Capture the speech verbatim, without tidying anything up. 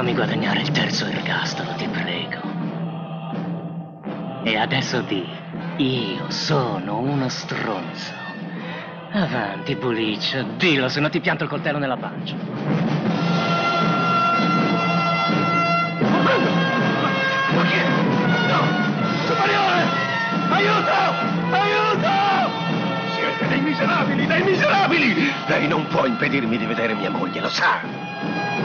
Fammi guadagnare il terzo ergastolo, ti prego. E adesso di, io sono uno stronzo. Avanti, Buliccio, dillo, se no ti pianto il coltello nella pancia. Ma chi è? No! Superiore! Aiuto! Aiuto! Siete dei miserabili, dei miserabili! Lei non può impedirmi di vedere mia moglie, lo sa!